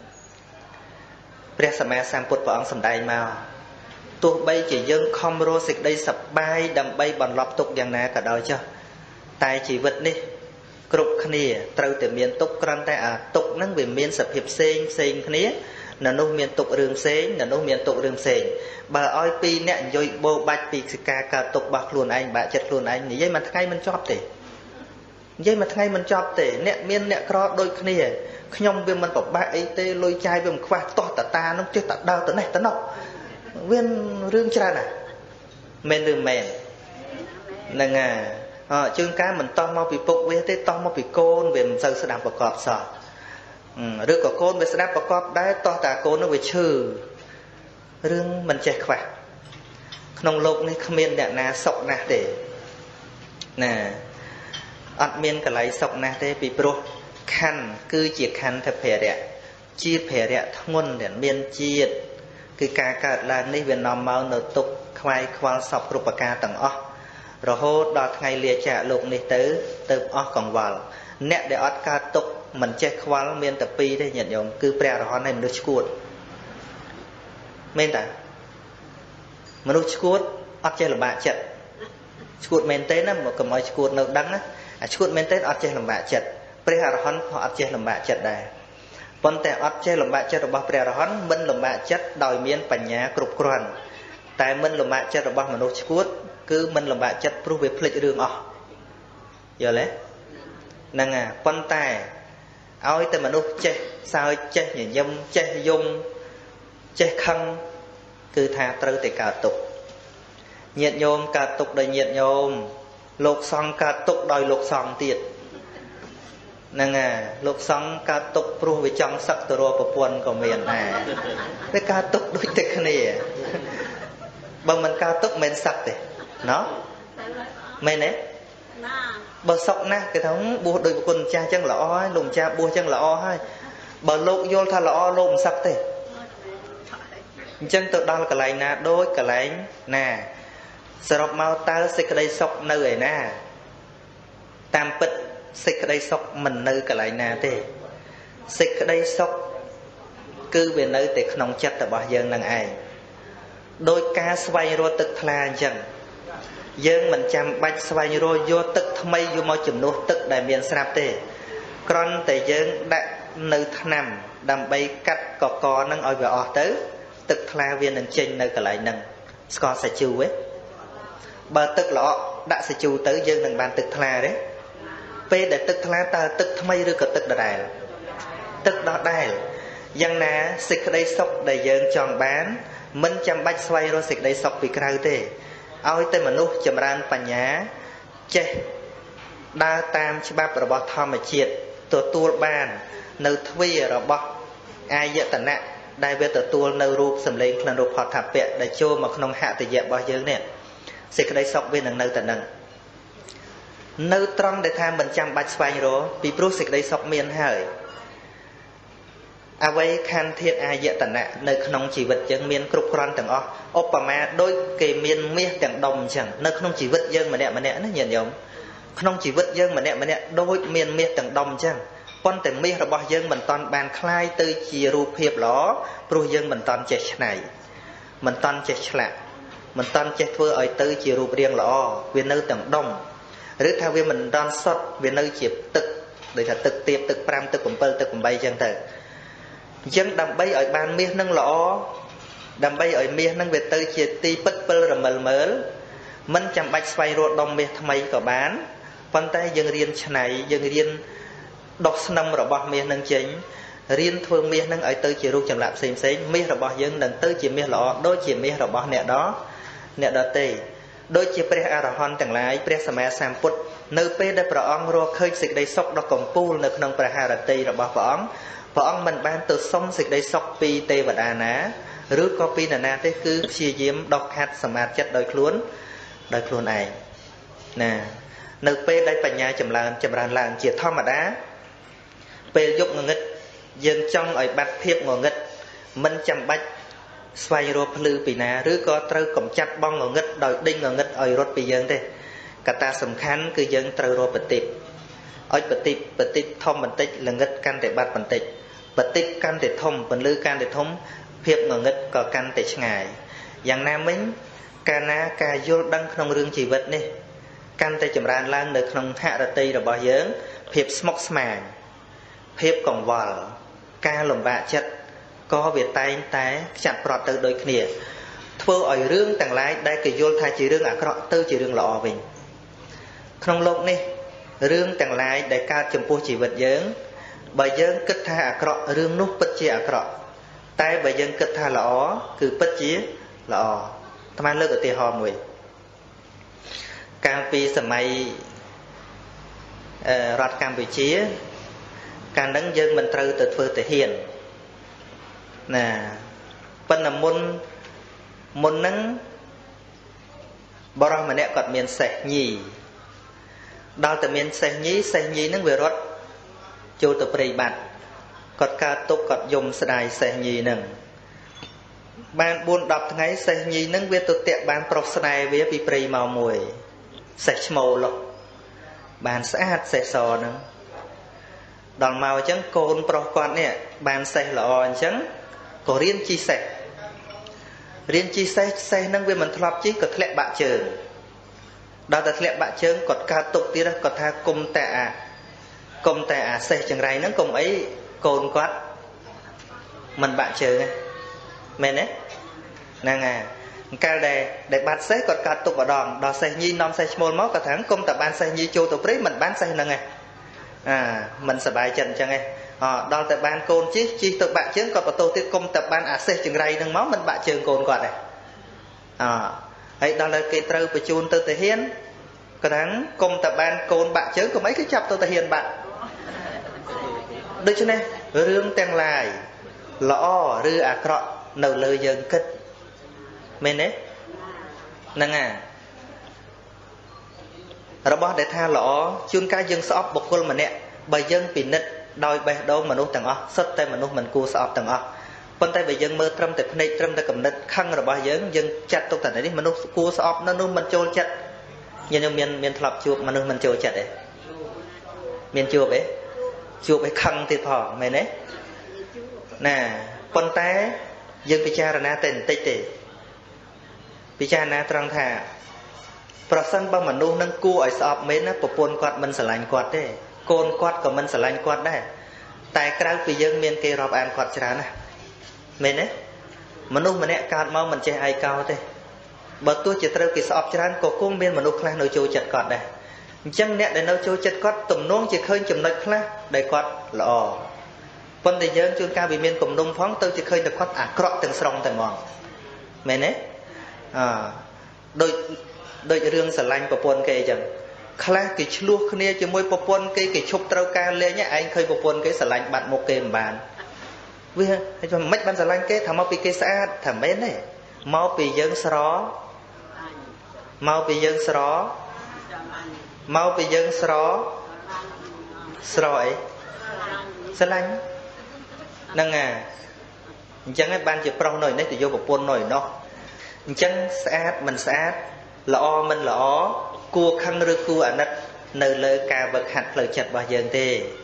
ព្រះសម្មាសម្ពុទ្ធព្រះអង្គសម្ដែងមកទោះបីជាយើងខំរស់សេចក្តីសប្បាយដើម្បីបន្លប់ទុកយ៉ាងណាក៏ដោយចុះតែជីវិតនេះគ្រប់គ្នាត្រូវតែមានទុកគ្រាន់តែអាទុកហ្នឹងវាមានសភាពផ្សេងគ្នានៅនោះមានទុករឿងផ្សេងនៅនោះមានទុករឿងផ្សេងបើឲ្យពីរអ្នកនិយាយបោបាច់ពីការកើតទុករបស់ខ្លួនឯងបាក់ចិត្តខ្លួនឯងនិយាយមួយថ្ងៃមិនចប់ទេនិយាយមួយថ្ងៃមិនចប់ទេអ្នកមានអ្នកក្រដូចគ្នាខ្ញុំវាមិនប្របាក់អីទេលុយចាយវាមិនខ្វះតោះតតានោះចេះតែដើរទៅនេះទៅនោះវារឿងច្រើនណាស់មែនឬមែនហ្នឹងហើយជើងការមិនតោះមកពីពុកវាទេតោះមកពីកូនវាមិនសូវស្ដាប់ប្រកបសោះឬក៏កូនវាស្ដាប់ប្រកបដែរតោះតែកូននោះវាឈឺរឿងមិនចេះខ្វះក្នុងโลกនេះគ្មានអ្នកណាសុខណាស់ទេណាអត់មានកន្លែងសុខណាស់ទេពីព្រោះខណ្ឌគឺជាខណ្ឌភរៈជាភរៈធ្ងន់ដែលមានជាតិគឺការកើតឡើងនេះវានាំមកនៅទុកខ្វាយខ្វល់សពគ្រប់ប្រការទាំងអស់រហូតដល់ថ្ងៃលាចាកលោកនេះទៅអស់កង្វល់អ្នកដែលអត់កើតទុកមិនចេះខ្វល់មានតែពីរទេញាតិញោមគឺព្រះអរហន្តហើយមនុស្សឈួតមែនតាមនុស្សឈួតអត់ចេះលំបាកចិត្តឈួតមែនទេណាមកកុំឲ្យឈួតនៅដឹងណាអាឈួតមែនទេអត់ចេះលំបាកចិត្តព្រះអរហន្តក៏អត់ចេះលំបាកចិត្តដែរប៉ុន្តែអត់ចេះលំបាកចិត្តរបស់ព្រះអរហន្តមិនលំបាកចិត្តដោយមានបញ្ញាគ្រប់គ្រាន់តែមិនលំបាកចិត្តរបស់មនុស្សឈួតគឺមិនលំបាកចិត្តព្រោះវាភ្លេចរឿងអស់យល់ទេហ្នឹងហើយប៉ុន្តែឲ្យតែមនុស្សចេះសើចចេះញញឹមចេះយំចេះខឹងគឺថាត្រូវតែកើតទុកញាតិញោមកើតទុកដោយញាតិញោមលោកសង្ឃកើតទុកដោយលោកសង្ឃទៀតហ្នឹងហើយលោកសង្ឃកើតទុកព្រោះវាចង់សឹកទៅរកប្រពន្ធក៏មានដែរវាកើតទុកដូចតែគ្នាបើមិនកើតទុកមិនសឹកទេណោះមែនទេបើសុកណាស់គេថាបួសដោយប្រគុណម្ចាស់ចឹងល្អហើយលោកម្ចាស់បួសចឹងល្អហើយបើលោកយល់ថាល្អលោកមិនសឹកទេអញ្ចឹងទៅដល់កន្លែងណាដូចកន្លែងណាសរុបមកតើសេចក្តីសុខនៅឯណាតាមពិតសេចក្តីសុខមិននៅកន្លែងណាទេសេចក្តីសុខគឺវានៅតែក្នុងចិត្តរបស់យើងនឹងឯងដោយការស្វែងរកទឹកថ្លាអញ្ចឹងយើងមិនចាំបាច់ស្វែងរកយកទឹកថ្មីយកមកជំនួសទឹកដែលមានស្រាប់ទេគ្រាន់តែយើងដាក់នៅថ្នាំដើម្បីកាត់កកនឹងឲ្យវាអស់ទៅទឹកថ្លាវានឹងចេញនៅកន្លែងហ្នឹងស្គាល់សាជូទេបើទឹកល្អដាក់សាជូទៅយើងនឹងបានទឹកថ្លាទេពេលដែលទឹកថ្លាតើទឹកថ្មីឬក៏ទឹកដដែលទឹកដដែលយ៉ាងណាសេចក្តីសុខដែលយើងចង់បានមិនចាំបាច់ស្វែងរកសេចក្តីសុខពីក្រៅទេឲ្យតែមនុស្សចម្រើនបញ្ញាចេះដើរតាមច្បាប់របស់ធម្មជាតិទទួលបាននៅទ្វាររបស់អាយតនៈដែលវាទទួលនៅរូបសម្លេងក្លិនរសផតថាពៈដែលចូលមកក្នុងហត្ថយៈរបស់យើងនេះសេចក្តីសុខវានឹងនៅតែនឹងនៅត្រង់ដែលថាមិនចាំបាច់ស្វែងរកពីព្រោះសេចក្តីសុខមានហើយអ្វីខណ្ឌធាតុអាយតនៈនៅក្នុងជីវិតយើងមានគ្រប់គ្រាន់ទាំងអស់ឧបមាដូចគេមានមាសទាំងដុំអញ្ចឹងនៅក្នុងជីវិតយើងម្នាក់ណាញាតិញោមក្នុងជីវិតយើងម្នាក់ដូចមានមាសទាំងដុំអញ្ចឹងប៉ុន្តែមាសរបស់យើងមិនតាន់បានคล้ายទៅជារូបភាពល្អព្រោះយើងមិនតាន់ចេះច្នៃមិនតាន់ចេះឆ្លាក់មិនតាន់ចេះធ្វើឲ្យទៅជារូបរាងល្អវានៅទាំងដុំឬថាវាមិនតាន់សុទ្ធវានៅជាទឹកដូចថាទឹកទៀបទឹក5ទឹក7ទឹក8អញ្ចឹងទៅអញ្ចឹងដើម្បីឲ្យបានមាសនឹងល្អ đầm bay ở miền năng về tới chia ti bất bơ rồi mờ mình chăm bạch xoay ruột đông miền thay mấy có bán phần tay dân riêng này dân riêng đọc năm rồi bỏ miền năng chính riêng phương miền năng ở tới chia ruột chẳng lạp xem miền rồi bỏ dân năng tới chia miền lọ đôi chia miền rồi bỏ nẹt đó tê đôi chia pre arahon chẳng lại pre sama samput nơi pe đã bỏ ông rồi khơi xịt đầy sốc đó còn pu nơiក្នុងព្រះハរតីរបស់ព្រះអង្គមិនបានទៅសុំសេចក្តីសុខពីទេវតាណាឬក៏ពីនរណាទេគឺព្យាយាមដកខាត់សមាធិចិត្តដោយខ្លួនឯងណានៅពេលដែលបញ្ញាចម្រើនឡើងជាធម្មតាពេលយប់ងងឹតយើងចង់ឲ្យបាត់ភាពងងឹតមិនចាំបាច់ស្វែងរកភ្លឺពីណាឬក៏ត្រូវកំចាត់បងងងឹតដោយដេញងងឹតឲ្យរត់ពីយើងទេកត្តាសំខាន់គឺយើងត្រូវរកបតិបឲ្យបតិបធំបន្តិចល្ងឹតកាន់តែបាត់បន្តិចបតិបកាន់តែធំពន្លឺកាន់តែធំភាពងងឹតក៏កាន់តែឆ្ងាយយ៉ាងណាមិញកាលណាការយល់ដឹងក្នុងរឿងជីវិតនេះកាន់តែចម្រើនឡើងនៅក្នុងហរតីរបស់យើងភាពស្មុគស្មាញភាពកង្វល់ការលំបាកចិត្តក៏វាតែងតែខ្ចាត់ប្រត់ទៅដូចគ្នាធ្វើឲ្យរឿងទាំងឡាយដែលគេយល់ថាជារឿងអាក្រក់ទៅជារឿងល្អវិញក្នុងโลกនេះរឿងទាំងឡាយដែលកើតចំពោះជីវិតយើងបើយើងគិតថាអាក្រក់រឿងនោះពិតជាអាក្រក់តែបើយើងគិតថាល្អគឺពិតជាល្អអាត្មាលើកឧទាហរណ៍មួយកាលពីសម័យរដ្ឋកម្ពុជាកាលហ្នឹងយើងមិនត្រូវទៅធ្វើទាហានណាប៉ុន្តែមុនហ្នឹងបរិសម្នាក់គាត់មានសេះញីដល់តែមានសេះញីហ្នឹងវារត់ចូលទៅព្រៃបាត់គាត់កើតទុកគាត់យំស្ដាយសេះញីហ្នឹងបាន 4-10 ថ្ងៃសេះញីហ្នឹងវាទៅតាក់បានប្រុសស្នេហ៍វាពីព្រៃមកមួយសេះឈ្មោលបានស្អាតសេះសហ្នឹងដល់មកអញ្ចឹងកូនប្រុសគាត់នេះបានសេះល្អអញ្ចឹងក៏រៀនជិះសេះហ្នឹងវាមិនធ្លាប់ជិះក៏ធ្លាក់បាក់ជើងដល់តែធ្លាក់បាក់ជើងគាត់កើតទុកទៀតគាត់ថាគុំតែអាសេះចង្រៃហ្នឹងគុំអីកូនគាត់មិនបាក់ជើងទេមែនទេហ្នឹងហើយកាលដែលបាត់សេះគាត់កើតទុកម្ដងដល់សេះញីនាំសេះឈ្មោលមកគាត់ថាគុំតែបានសេះញីចូលទៅព្រៃមិនបានសេះហ្នឹងទេមិនសប្បាយចិត្តអញ្ចឹងទេដល់តែបានកូនជិះទៅបាក់ជើងគាត់បន្ទោសទៀតគុំតែបានអាសេះចង្រៃហ្នឹងមកមិនបាក់ជើងកូនគាត់ទេហើយដល់តែគេត្រូវបញ្ជូនទៅទាហានគាត់ថាគុំតែបានកូនបាក់ជើងកុំអីគេចាប់ទៅទាហានបាត់ដូច្នេះរឿងទាំងឡាយល្អឬអាក្រក់នៅលើយើងគិតមែនទេហ្នឹងហើយរបស់ដែលថាល្អជួនកាលយើងស្អប់បុគ្គលម្នាក់បើយើងពិនិត្យដោយបេះដូងមនុស្សទាំងអស់សុទ្ធតែមនុស្សមិនគួរស្អប់ទាំងអស់ប៉ុន្តែបើយើងមើលត្រឹមតែភ្នែកត្រឹមតែគំនិតខឹងរបស់យើងចាត់ទុកតែនេះមនុស្សគួរស្អប់នៅនោះមិនចូលចិត្តយើងមានធ្លាប់ជួបមនុស្សមិនចូលចិត្តទេមានជួបឯខឹងទៀតផងមែនទេណាប៉ុន្តែយើងពិចារណាតែបន្តិចទេពិចារណាត្រង់ថាប្រសិនបើមនុស្សនឹងគួរឲ្យស្អប់មែនណាប្រពន្ធគាត់មិនស្រឡាញ់គាត់ទេកូនគាត់ក៏មិនស្រឡាញ់គាត់ដែរតែក្រៅពីយើងមានគេរាប់អានគាត់ច្រើនណាស់មែនទេមនុស្សម្នាក់កើតមកមិនចេះឯកោទេបើទោះជាត្រូវគេស្អប់ច្រើនក៏គង់មានមនុស្សខ្លះនៅចូលចិត្តគាត់ដែរអញ្ចឹងអ្នកដែលនៅចូលចិត្តគាត់ទំនងជាឃើញចំណុចខ្លះដែលគាត់ល្អប៉ុន្តែយើងជួនកាលវាមានគំនុំផងទៅជាឃើញតែគាត់អាក្រក់ទាំងស្រុងតែហ្មងមែនទេដូចរឿងស្រឡាញ់ប្រពន្ធគេអញ្ចឹងខ្លះគេឆ្លោះគ្នាជាមួយប្រពន្ធគេឈប់ត្រូវការលេងឯងឃើញប្រពន្ធគេស្រឡាញ់បាត់មុខគេមិនបានវាមិនបានស្រឡាញ់គេថាមកពីគេស្អាតថាមែនទេមកពីយើងស្រអីស្រឡាញ់ហ្នឹងអញ្ចឹងឯងបានជាប្រុសនៅនេះទៅយកប្រពន្ធនៅនោះអញ្ចឹងស្អាតមិនស្អាតល្អមិនល្អគួរខឹងឬគួរអាណិតនៅលើការវឹកហាត់ផ្លូវចិត្តរបស់យើងទេ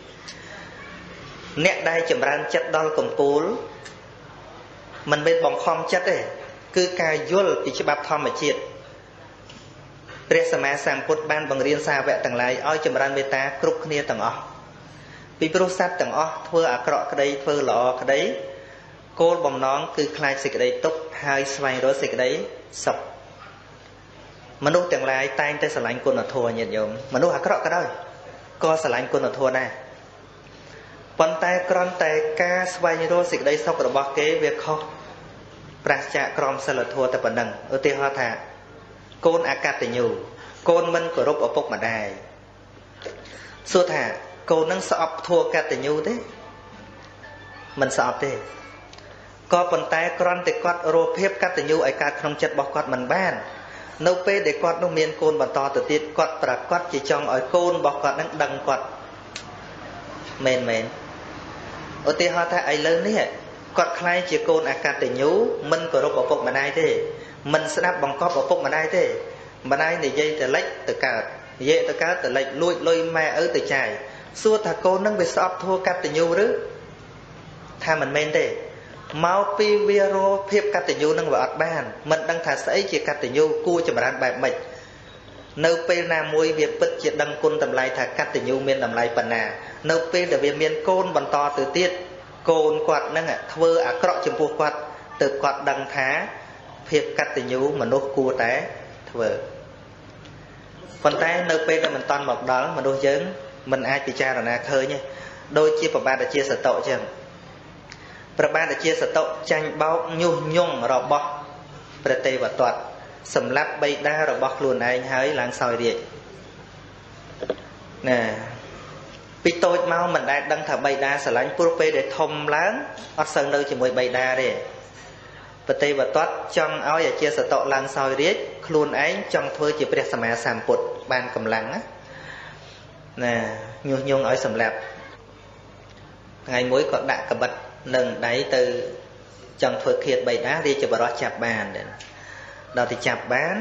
អ្នកដែលចម្រើនចិត្តដល់កំពូលមិនមែនបង្ខំចិត្តទេគឺការយល់ពីច្បាប់ធម្មជាតិព្រះសម្មាសម្ពុទ្ធបានបង្រៀនសាវកទាំងឡាយឲ្យចម្រើនមេត្តាគ្រប់គ្នាទាំងអស់ពីព្រោះសត្វទាំងអស់ធ្វើអាក្រក់ក្តីធ្វើល្អក្តីគោលបំណងគឺខ្លាចសេចក្តីទុក្ខហើយស្វែងរកសេចក្តីសុខមនុស្សទាំងឡាយតែងតែស្រឡាញ់គុណធម៌ញាតិញោមមនុស្សអាក្រក់ក៏ដោយក៏ស្រឡាញ់គុណធម៌ដែរប៉ុន្តែគ្រាន់តែការស្វែងរកសេចក្តីសុខរបស់គេវាខុសប្រាសចាកក្រមសីលធម៌តែប៉ុណ្ណឹងឧទាហរណ៍ថាកូនអកតញ្ញូកូនមិនគោរពឪពុកម្ដាយសួរថាកូននឹងស្អប់ធម៌កតញ្ញូទេមិនស្អប់ទេក៏ប៉ុន្តែគ្រាន់តែគាត់រកភាពកតញ្ញូឲ្យកើតក្នុងចិត្តរបស់គាត់មិនបាននៅពេលដែលគាត់នោះមានកូនបន្តទៅទៀតគាត់ប្រកាសជាចង់ឲ្យកូនរបស់គាត់នឹងដឹងគាត់មែនឧទាហរណ៍ថាឥឡូវនេះគាត់ខ្លាចជាកូនអកតញ្ញូមិនគោរពឪពុកម្ដាយទេមិនស្ដាប់បង្គាប់ឪពុកម្ដាយទេម្ដាយនិយាយទៅលិចទៅកើតនិយាយទៅកើតទៅលិចលួចលុយម៉ែឪទៅចាយសួរថាកូននឹងវាស្អប់ធัวកតញ្ញូឬថាមិនមែនទេមកពីវារោភាពកតញ្ញូនឹងវាអត់បានមិនដឹងថាស្អីជាកតញ្ញូគួរចម្រើនបែបម៉េចនៅពេលណាមួយវាពិតជាដឹងគុណតម្លៃថាកតញ្ញូមានតម្លៃប៉ុណ្ណានៅពេលដែលវាមានកូនបន្តទៅទៀតកូនគាត់នឹងធ្វើអាក្រក់ចំពោះគាត់ទើបគាត់ដឹងថាភាពកតញ្ញូមនុស្សគួរតែធ្វើប៉ុន្តែនៅពេលដែលមិនតាន់មកដល់មនុស្សយើងមិនអាចពិចារណាឃើញទេដូចជាប្របាទជាសតុអញ្ចឹងប្របាទជាសតុចាញ់បោកញុះញង់របស់ព្រះទេវទត្តសម្រាប់បិតារបស់ខ្លួនឯងហើយឡើងសោយរាជ្យណាពីតូចមកមិនដែលដឹងថាបិតាស្រឡាញ់ព្រោះពេលដែលធំឡើងអត់សូវនៅជាមួយបិតាទេព្រះទេវទត្តចង់ឲ្យអាជាសតុឡើងសោយរាជ្យខ្លួនឯងចង់ធ្វើជាព្រះសម្មាសម្ពុទ្ធបានកម្លាំងណាញុះញង់ឲ្យសម្លាប់ថ្ងៃមួយក៏ដាក់កបិតនឹងដៃទៅចង់ធ្វើឃាតបិតារាជបរោះចាប់បានដល់ទៅចាប់បាន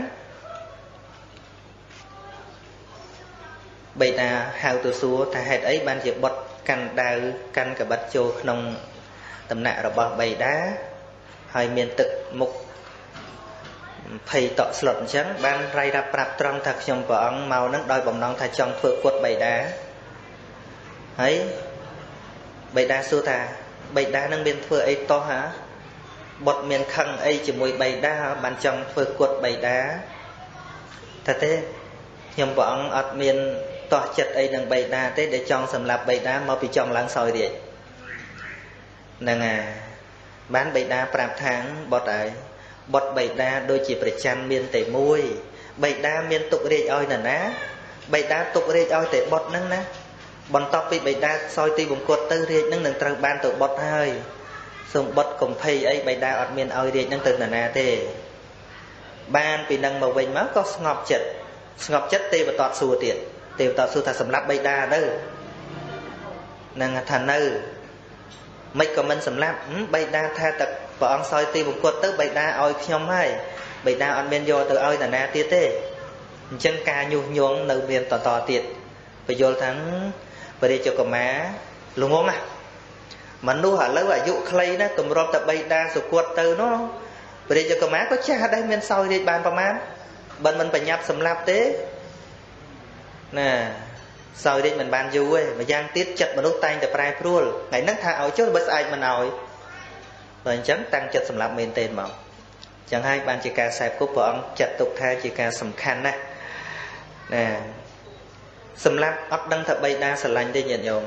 បិតាហៅទៅសួរថាហេតុអីបានជាបុតកាន់ដាវកាន់កបិតចូលក្នុងដំណាក់របស់បិតាហើយមានទឹកមុខភ័យតក់ស្លុតអញ្ចឹងបានរៃរាប់ប្រាប់ត្រង់ថាខ្ញុំព្រះអង្គមកនឹងដោយបំណងថាចង់ធ្វើគុតបិតាហើយបិតាសួរថាបិតានឹងមានធ្វើអីតោះហ่าបុតមានខឹងអីជាមួយបិតាបានចង់ធ្វើគុតបិតាថាទេខ្ញុំព្រះអង្គអត់មានតោះចិត្តអីនឹងបិតាទេដែលចង់សម្លាប់បិតាមកពីចង់ឡើងសោយរាជ្យហ្នឹងហើយបានបិតាប្រាប់ថាបុតហើយបុតបិតាដូចជាប្រច័ណ្ឌមានតែមួយបិតាមានទុករាជឲ្យនរណាបិតាទុករាជឲ្យតែបុតហ្នឹងណាបន្ទាប់ពីបិតាសោយទីបង្គត់ទៅរាជហ្នឹងនឹងត្រូវបានទៅបុតហើយសូមបុតកំភៃអីបិតាអត់មានឲ្យរាជហ្នឹងទៅនរណាទេបានពីនឹងមកវិញមកក៏ស្ងប់ចិត្តទេវតតសួរទៀតទេវតតសួរថាសម្រាប់បិតាទៅនឹងថានៅមិនក៏មិនសម្លាប់បិតាថាតែព្រះអង្គសោយទីបង្គត់ទៅបិតាឲ្យខ្ញុំហើយបិតាអត់មានយកទៅឲ្យនរណាទៀតទេអញ្ចឹងការញុះញង់នៅមានតទៀតបញ្យល់ថាព្រះរាជកុមារល្ងងណាមនុស្សឥឡូវអាយុខ្លីណាគម្របតែបិតាសុគតទៅនោះព្រះរាជកុមារក៏ចាស់ដែរមានសោយរាជបានប្រមាណបើមិនបញ្ញាប់សម្លាប់ទេណាសោយរាជមិនបានយូរទេម្យ៉ាងទៀតចិត្តមនុស្សតែងតែប្រែប្រួលថ្ងៃហ្នឹងថាឲ្យចុះបើស្អែកមិនឲ្យបើអញ្ចឹងតាំងចិត្តសម្លាប់មែនទេមកអញ្ចឹងហើយបានជាការខ្សែគប់ព្រះអង្គចាត់ទុកថាជាការសំខាន់ណាស់ណាសម្លាប់អត់ដឹងថាបិតាស្រឡាញ់ទេញាតិញោម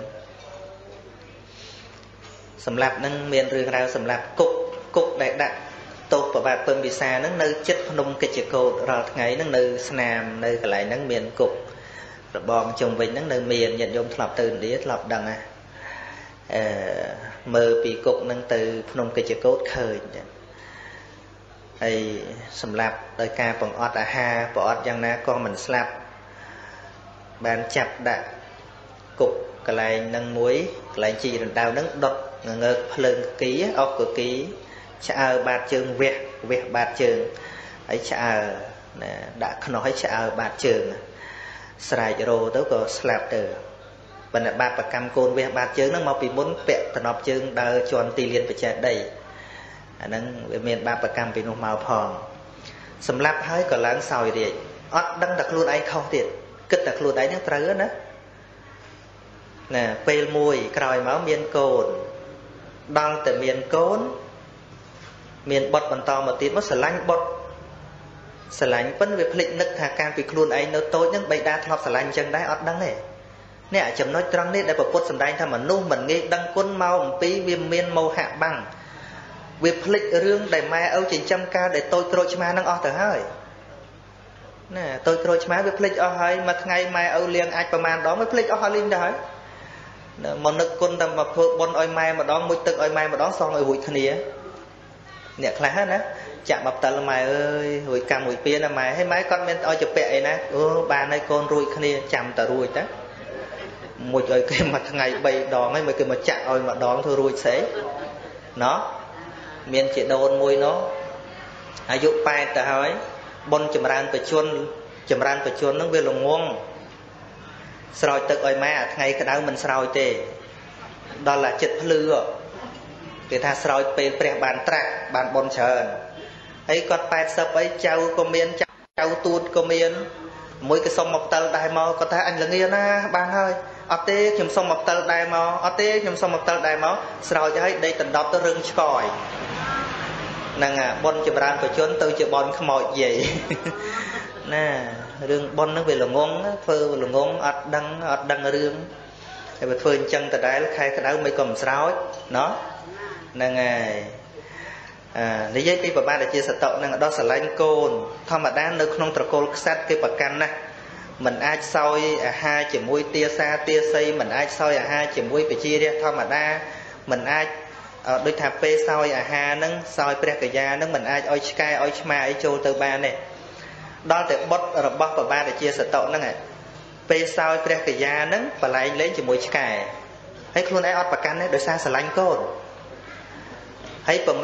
សម្លាប់ហ្នឹងមានរឿងរ៉ាវសម្លាប់គុកដែលដាក់ទោសប្របាទពឹមវិសាហ្នឹងនៅចិត្តភ្នំកិច្ចកោតរាល់ថ្ងៃហ្នឹងនៅស្នាមនៅកន្លែងហ្នឹងមានគុករបងជុំវិញហ្នឹងនៅមានញាតិញោមធ្លាប់ទៅឥណ្ឌាធ្លាប់ដឹងណាមើលពីគុកហ្នឹងទៅភ្នំកិច្ចកោតឃើញហើយសម្លាប់ដោយការបង្អត់អាហារប្រអត់យ៉ាងណាក៏មិនស្លាប់បានចាប់ដាក់គុកកន្លែងហ្នឹងមួយកន្លែងជីរណ្ដៅហ្នឹងដុតងើកភ្លើងគីអុកគីឆ្អើបាតជើងវះបាតជើងហើយឆ្អើណាដាក់ខ្នោះឲ្យឆ្អើបាតជើងស្រែករោទៅក៏ស្លាប់ទៅបណ្ឌបាតប្រកម្មកូនវះបាតជើងហ្នឹងមកពីមុនពាក់តំណប់ជើងដើរជន់ទីលានបច្ចេកដីអាហ្នឹងវាមានបាតប្រកម្មពីនោះមកផងសម្លាប់ហើយក៏ឡើងសោយរាជអត់ដឹងតែខ្លួនឯងខុសទៀតគិតតែខ្លួនឯងហ្នឹងត្រូវណាពេលមួយក្រោយមកមានកូនដល់តែមានកូន miền bọt bẩn to mà tiến mất sờ lạnh vẫn về phịch nứt thà can bị khuôn ấy nó tối nhưng bây đa thọp sờ lạnh chân đáy ọt đắng này nè chấm nói trăng nét để bật cốt sầm đáy tham mà nu mình nghe đăng quân mau một tí viêm miên màu hạ bằng việc phịch rương để mai âu chỉ trăm ca để tôi trôi chma năng ọt thở hơi nè tôi trôi chma việc phịch ở hơi mà ngày mai âu liền aiประมาณđó mới phịch ở hơi liền đấy mà nực quân tầm mà bôn oi mai mà đón mũiទឹកoi mai mà đón xong rồi hụi thân nhé nè khá hết á chạm bập tờ là mày ơi hụi cầm hụi pia là mày hay mấy con men oi chụp bẹ nè bà này con rùi thân nhé chạm tờ rùi đó một rồi cái mặt ngày bay đón ấy mấy cái mà chạm oi mà đón thôi rùi xế nó miền chỉ đồn mùi nó ai dụ bay tờ hỏi bôn chầm ran phải chuôn nó về lồng ngon soi tự oi mai ngày cái đó mình soi tê đó là chất lư người ta soi pe pre bàn trạc bàn bồn chờn ấy conpai sập ấy trâu com miên trâu tuột com miên mỗi cái sông mọc tơ đài mò có thể anh là nghe na ban hơi ở tê nhầm sông mọc tơ đài mò ở tê nhầm sông mọc tơ đài mò soi cho thấy đây tình đọc tới rừng còi năng bồn chìm ran phải chuôn từ chợ bồn không mọi gì nè rương bon nó về là ngon phơ là ngon ọt đăng rương thì bị phơi chân từ đấy khai cái đó mấy cầm sáo nó nè ngày lý do tí bà ba đã chia sẻ tậu nè đó là lanh côn thằng mà đang nơi không trò côn sát cái bậc căn nè mình ai soi hai chỉ mũi tia xa tia xây mình ai soi hai chỉ mũi phải chia ra thằng mà đa mình ai đôi tháp p soi ha nâng soi pre cả da nâng mình ai oi sky oi chma oi châu từ ba này đó để bot rồi bot và ba để chia sẻ tậu nâng này p soi pre cả da nâng và lại lấy chỉ mũi sky hay luôn ai ọt bậc căn đấy đối xa sờ lanh côn hay bờ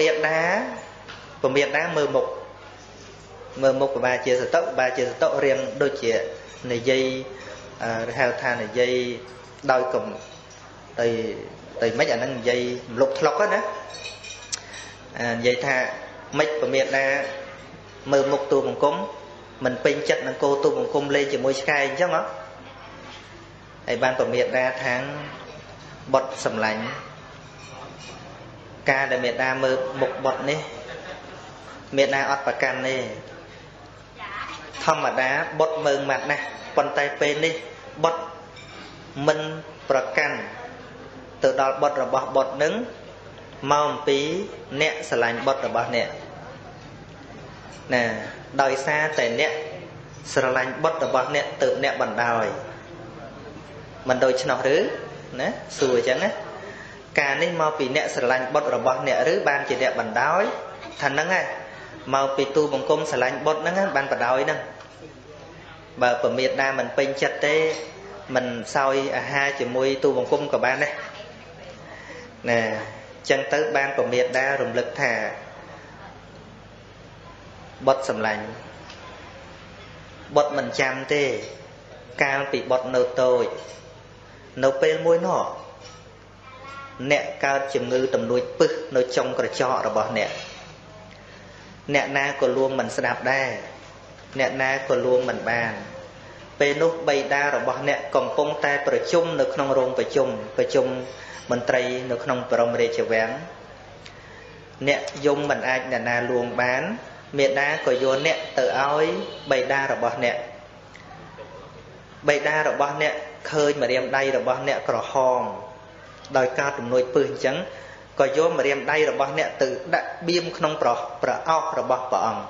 miệt đá mờ mục của ba chia sẻ tậu riêng đôi chia này dây heo than này dây đôi cùng từ mấy anh năng dây lục lọc á đó dây tha mấy bờ miệt đá mờ mục tu bằng cúng mình pin chất năng cô tu bằng cung lên chỉ môi sky chứ nó hay ban bờ miệt đá tháng bọt sầm lạnh ca để miệt đa mờ một bọt nè miệt đa ọt bạc can nè thom mà đá bọt mờ mặt nè con tay pen nè bọt minh bạc can từ đó bọt rồi bọt đứng màu pí nè sờ lạnh bọt rồi bọt nè đòi xa tại nè sờ lạnh bọt rồi bọt nè tự nè bẩn đòi mình đôi chân nó rứ nè xùi chẳng á cả nên mau bị nẹt sờ lạnh bọt rồi bọt nẹt rứ ban chỉ nẹt bẩn đói thành năng ai mau bị tu bằng công sờ lạnh bọt năng ban bẩn đói năng bà bờ miệt đa mình pin chặt tê mình soi hai chỉ môi tu bằng công của ban đây nè chân tới ban bờ miệt đa rùng lực thả bọt sầm lạnh bọt mình chăm tê cao bị bọt nâu tôi nâu pe môi nọ nẹt cao chìm ngư tầm đuôi pư nơi trong cái trọ rồi bỏ nẹt na của luôn mình sẽ đạp đa nẹt na của luôn mình bàn pe nút bay đa rồi bỏ nẹt còn phong tayประชุม នៅក្នុងរោងប្រជុំមន្ត្រីនៅក្នុងបរមរាជវាំងអ្នកយំមិនអាចអ្នកណាលួងបានមេដាក៏យកអ្នកទៅឲ្យបៃតារបស់អ្នកបៃតារបស់អ្នកឃើញម្រាមដៃរបស់អ្នកក្រហមដោយការទំនួយពឹសអញ្ចឹងក៏យកម្រាមដៃរបស់អ្នកទៅដាក់បៀមក្នុងប្រអោសរបស់ព្រះអង្គ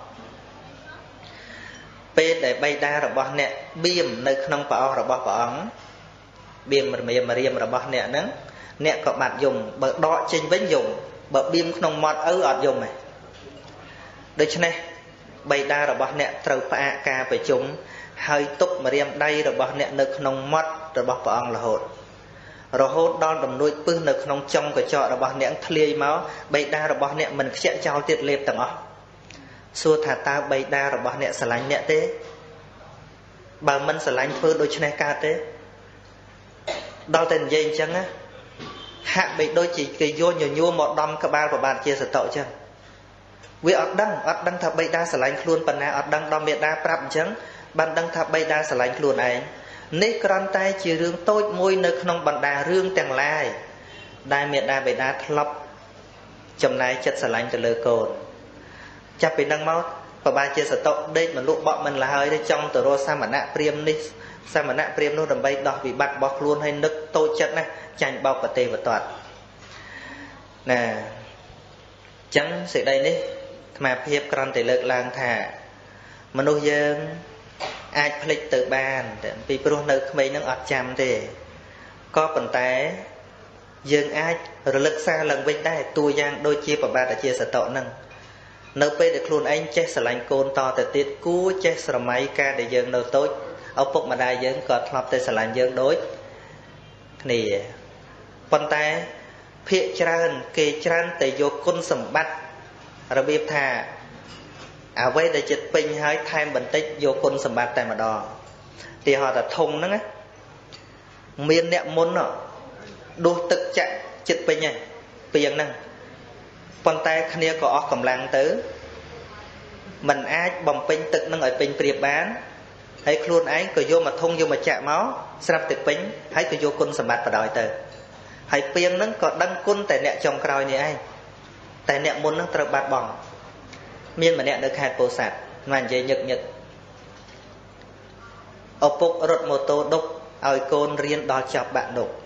ពេលដែលបៃតារបស់អ្នកបៀមនៅក្នុងប្រអោសរបស់ព្រះអង្គបៀមម្រាមរបស់អ្នកហ្នឹងអ្នកក៏បាត់យំបើដកចេញវិញយំបើបៀមក្នុងមាត់ឪអត់យំទេដូច្នេះបៃតារបស់អ្នកត្រូវផ្អាកការប្រជុំហើយទុកម្រាមដៃរបស់អ្នកនៅក្នុងមាត់របស់ព្រះអង្គរហូតដល់ដំនួយពឹសនៅក្នុងចុងកញ្ចក់របស់អ្នកធ្លាយមកបៃតារបស់អ្នកមិនខ្ជាក់ចោលទៀតលេបទាំងអស់សួរថាតើបៃតារបស់អ្នកស្រឡាញ់អ្នកទេបើមិនស្រឡាញ់ធ្វើដូច្នេះកើតទេដល់តែនិយាយអញ្ចឹងណាហាក់បីដូចជាគេយកញញួរមកដំក្បាលប្របាទជាសតអញ្ចឹងវាអត់ដឹងថាបៃតាស្រឡាញ់ខ្លួនប៉ុណ្ណាអត់ដឹងដល់មេដាប្រាប់អញ្ចឹងបានដឹងថាបៃតាស្រឡាញ់ខ្លួនឯងនេះគ្រាន់តែជារឿងតូចមួយនៅក្នុងបណ្ដារឿងទាំងឡាយដែលមេដាបៃតាធ្លាប់ចំណាយចិត្តស្រឡាញ់ទៅលើកូន Chắp bị nâng máu và ba chia sẻ tội đây mà lúc bọn mình là hơi đây trong tờ rô sa mà nạ priêm đi sa mà nạ priêm nó đầm bay đọc bị bắt bọc luôn hay nức tôi chất này chanh bọc và tê và toạt nè chẳng sự đây đi mà hiệp còn thể lực lang thả mà nuôi dân ai phịch từ bàn vì pro nơi mấy nó ọt chăm thì có phần té dân ai rồi lực xa lần bên đây tôi giang đôi chia và ba đã chia sẻ tội nâng nơi bây được luôn anh chết sờ lạnh côn to từ tiết cú chết sờ máy ca để dân nơi tối ở phục mà đại dân còn lọp tới sờ lạnh dân đối nè phần té phía tràn kê tràn để vô côn sầm bắt rồi biết thà à vậy để chích pin hơi thay bình tích vô côn sầm bát tại mà đò thì họ đã thông đó á miền nẹm môn nọ đua tự chạy chích pin này tiền năng con tay khnia có óc cầm lăng tứ mình ai bầm pin tự năng ở pin priệp bán hay luôn ấy cứ vô mà thông vô mà chạm máu sắp tự pin hay cứ vô côn sầm bát và đòi từ hay tiền nó có đăng côn tại nẹm trong còi này anh tại nẹm môn nó tự bát bỏng miền mà nẹt được hạt bồ sạt màn dây nhật nhật ở phục rốt mô tô đục ở côn riêng đo chọc bạn đục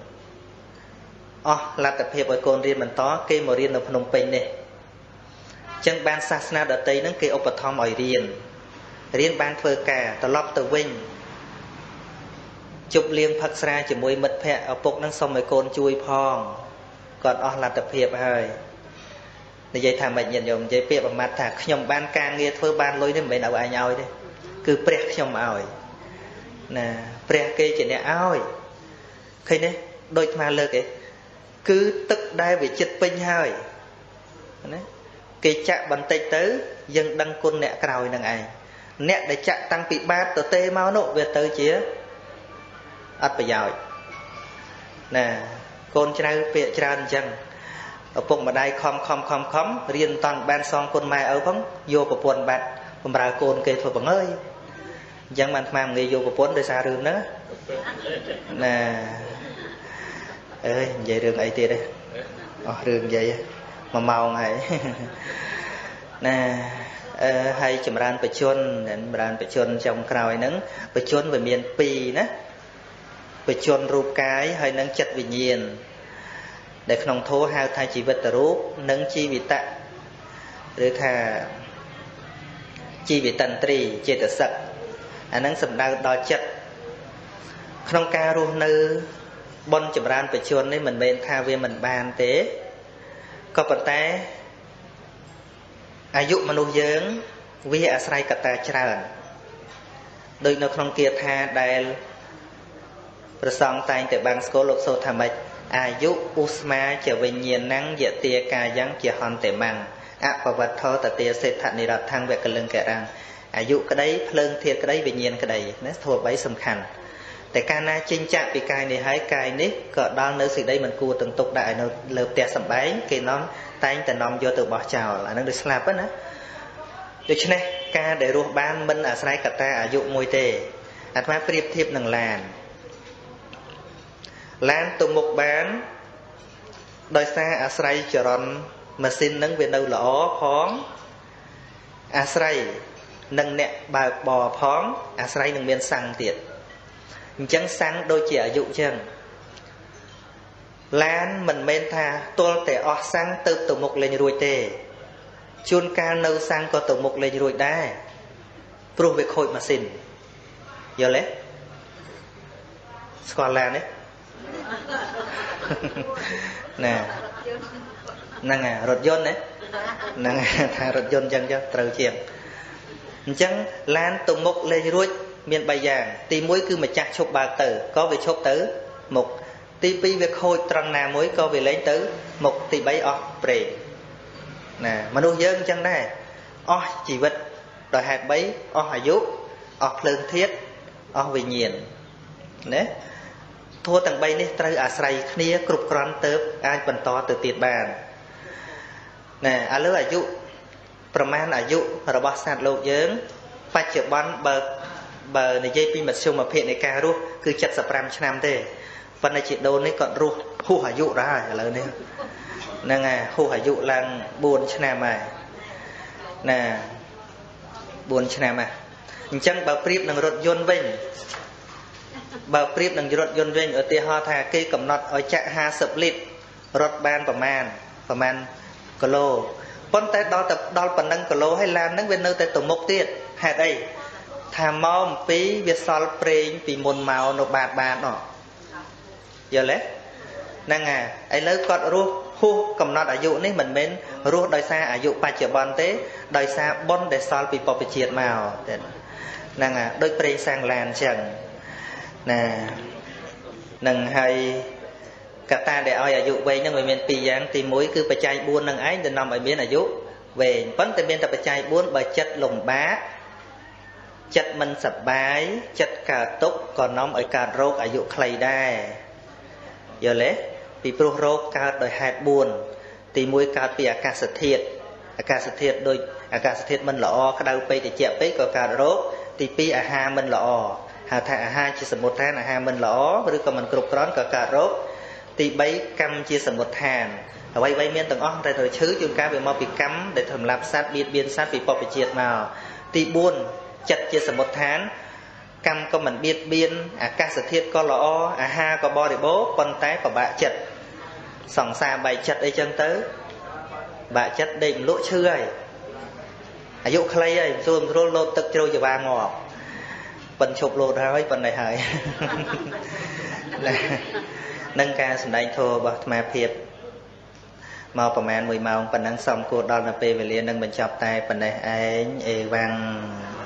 là tập hiệp ở côn riêng mình tó cây mà riêng ở Phnom Penh này chân ban sasna đợt tây nó cây ốp thom ở riêng ban phơi cả tờ lóp tờ vinh chụp liên phật ra chỉ mùi mật phẹ ở phục nó xong ở côn chui phong còn là tập hiệp hơi để dây thằng mình nhìn nhầm dây bịa bằng mặt thà nhom ban ca nghe thôi ban lối nên mình đâu ai nhau đấy cứ prek nhom ỏi nè prek kia chỉ nè ỏi khi đấy đôi mà lơ cái cứ tức đai về chết pin hơi cái chạm bàn tay tới dân đăng côn nè cào năng ai nè để chạm tăng bị ba tờ tê máu nộ về tới chía ắt phải giỏi nè côn trai bịa tràn chăng ở phục mà đây khom riêng toàn ban son con mai ở phóng vô của quần bạn còn bà côn kê thôi bằng ơi chẳng bạn mà người vô của quần để xa rừng nữa nè ơi vậy rừng ấy tiệt đây rừng vậy mà màu này nè hay chùm ran bạch chuân trong cào nắng bạch chuân về miền pì nè bạch chuân rùa cái hay nắng chặt vì nhiên để không thô hai thay chỉ vật rú nâng chi vị tạ rồi thà chi vị tần trì chế tự sạch nâng sầm đo chất không ca ru nư bon chậm ran phải chuồn đấy mình bên tha về mình bàn tế có phần téอายุ មនុស្សយើងវាអាស្រ័យកត្តាច្រើនដូចនៅក្នុងគាថាដែលព្រះសង្ឃតែងតែបានស្គាល់លោកសូត្រថាម៉េចអាយុឧស្មាជាវិញ្ញាណังយតិកាយ៉ាងជាហន្តេមੰអបវត្ថោតតិសេដ្ឋនិរដ្ឋังវកលិង្ករាំងអាយុក្តីភ្លើងធាតុក្តីវិញ្ញាណក្តីណាធម៌3សំខាន់តែកាលណាចេញចាក់ពីកាយនេះហើយកាយនេះក៏ដល់នៅសេចក្តីមិនគួរទាំងទុកដាក់ឲ្យនៅលើផ្ទះសម្បែងគេនាំតែងតែនាំយកទៅបោះចោលអានឹងដូចស្លាប់ណាដូច្នេះការដែលរស់បានមិនអាស្រ័យកត្តាអាយុមួយទេអាត្មាប្រៀបធៀបនឹងឡានទៅមុខបានដោយសារអាស្រ័យចរន្តម៉ាស៊ីននឹងវានៅល្អផងអាស្រ័យនឹងអ្នកបើកបរផងអាស្រ័យនឹងមានសាំងទៀតអញ្ចឹងសាំងដូចជាអាយុអញ្ចឹងឡានមិនមែនថាទល់តែអស់សាំងទៅមុខលេងរួចទេជួនកាលនៅសាំងក៏ទៅមុខលេងរួចដែរព្រោះវាខូចម៉ាស៊ីនយល់ទេស្គាល់ឡានទេណែហ្នឹងហើយរថយន្តណាហ្នឹងថារថយន្តអញ្ចឹងត្រូវជាងអញ្ចឹងឡានទៅមុខលេងរួចមាន3យ៉ាងទី1គឺម្ចាស់ឈប់បើកទៅក៏វាឈប់ទៅមុខទី2វាខូចត្រង់ណាមួយក៏វាលេងទៅមុខទី3អស់ប្រេងណាមនុស្សយើងអញ្ចឹងដែរអស់ជីវិតដោយហេតុ3អស់អាយុអស់ភ្លើងធាតុអស់វិញ្ញាណណាធัวទាំង3នេះត្រូវអាស្រ័យគ្នាគ្រប់គ្រាន់ទៅអាចបន្តទៅទៀតបានណែឥឡូវអាយុប្រមាណអាយុរបស់សត្វលោកយើងបច្ចុប្បន្នបើនិយាយពីមធ្យមភាពនៃការរស់គឺ75ឆ្នាំទេប៉ុន្តែជីដូននេះគាត់រស់ហួសអាយុដែរឥឡូវនេះហ្នឹងហើយហួសអាយុឡើង4ឆ្នាំហើយ nè buồn chừng nào mà chẳng bảo priệp nâng rốt yôn vinh bảo priệp nâng rốt yôn vinh ở tia ho thà cây cầm nọt ở chạy 50 lít rốt banประมาณ kg ប៉ុន្តែដល់ប៉ុណ្ណឹង kg ហើយឡានហ្នឹងវានៅតែទៅមុខទៀតហេតុអីថាមកអំពីវាសល់ប្រេងពីមុនមកនៅបានអត់យល់ទេហ្នឹងហើយឥឡូវគាត់រស់ហួសកំណត់អាយុនេះមិនមែនរស់ដោយសារអាយុបច្ចុប្បន្នទេដោយសារបុណ្យដែលសល់ពីបព្វជិតមកហ្នឹងហើយដូចប្រេងសាំងឡានអញ្ចឹងណានឹងហើយកត្តាដែលឲ្យអាយុវែងហ្នឹងវាមាន2យ៉ាងទី1គឺបច្ច័យ4ហ្នឹងឯងដែលនាំឲ្យមានអាយុវែងប៉ុន្តែមានតែបច្ច័យ4បើចិត្តលំបាកចិត្តមិនសប្បាយចិត្តកើតទុក្ខក៏នាំឲ្យកើតរោគអាយុខ្លីដែរយល់ទេពីព្រោះរោគកើតដោយហេតុ4ទី1កើតពីអាកាសធាតុដូចអាកាសធាតុមិនល្អក្តៅពេកត្រជាក់ពេកក៏កើតរោគទី2អាហារមិនល្អហៅថាអាហារជាសមុទ្រដ្ឋានអាហារមិនល្អឬក៏មិនគ្រប់គ្រាន់ក៏កើតរោគទី3កម្មជាសមុទ្រដ្ឋានអ្វីៗមានទាំងអស់តែត្រូវឈឺជួនកាលវាមកពីកម្មដែលសម្លាប់សត្វបៀតបៀនសត្វពីបព្វជិតមកទី4ចិត្តជាសមុទ្រដ្ឋានកម្មក៏មិនបៀតបៀនអាកាសធាតុក៏ល្អអាហារក៏បរិបូរណ៍ប៉ុន្តែពិបាកចិត្តសង្សារបែកចិត្តអីចឹងទៅបាក់ចិត្តដេកលក់ឈឺហើយអាយុខ្លីហើយស្រួលលោតទឹកជ្រោយច្បាងាប់ប៉ិនឈប់លោតហើយប៉ុណ្ណេះហើយនឹងការសម្ដែងធម៌របស់អាត្មាភាពមកប្រហែល1ម៉ោងប៉ុណ្ណឹងសំគួរដល់នៅពេលវេលានឹងបញ្ចប់តែប៉ុណ្ណេះឯងអេវ៉ាំង